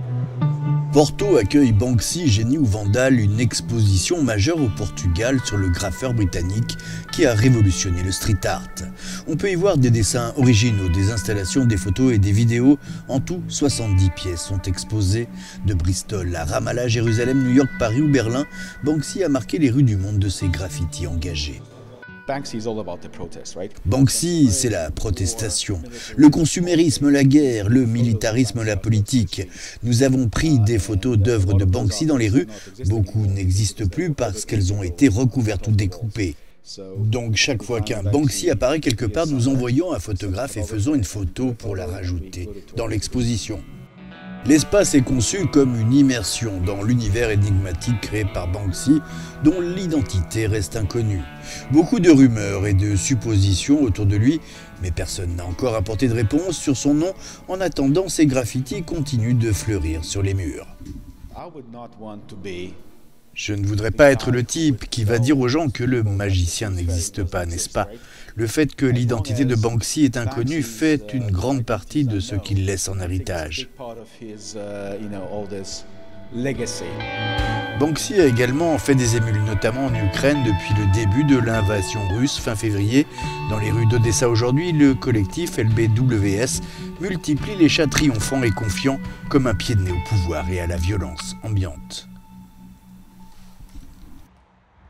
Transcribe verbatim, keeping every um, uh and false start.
Porto accueille Banksy, génie ou vandale, une exposition majeure au Portugal sur le graffeur britannique qui a révolutionné le street art. On peut y voir des dessins originaux, des installations, des photos et des vidéos. En tout, soixante-dix pièces sont exposées. De Bristol à Ramallah, Jérusalem, New York, Paris ou Berlin, Banksy a marqué les rues du monde de ses graffitis engagés. Banksy, c'est la protestation, le consumérisme, la guerre, le militarisme, la politique. Nous avons pris des photos d'œuvres de Banksy dans les rues. Beaucoup n'existent plus parce qu'elles ont été recouvertes ou découpées. Donc chaque fois qu'un Banksy apparaît quelque part, nous envoyons un photographe et faisons une photo pour la rajouter dans l'exposition. L'espace est conçu comme une immersion dans l'univers énigmatique créé par Banksy, dont l'identité reste inconnue. Beaucoup de rumeurs et de suppositions autour de lui, mais personne n'a encore apporté de réponse sur son nom. En attendant, ces graffitis continuent de fleurir sur les murs. Je ne voudrais pas être le type qui va dire aux gens que le magicien n'existe pas, n'est-ce pas? Le fait que l'identité de Banksy est inconnue fait une grande partie de ce qu'il laisse en héritage. Banksy a également fait des émules, notamment en Ukraine depuis le début de l'invasion russe fin février. Dans les rues d'Odessa aujourd'hui, le collectif L B W S multiplie les chats triomphants et confiants comme un pied de nez au pouvoir et à la violence ambiante.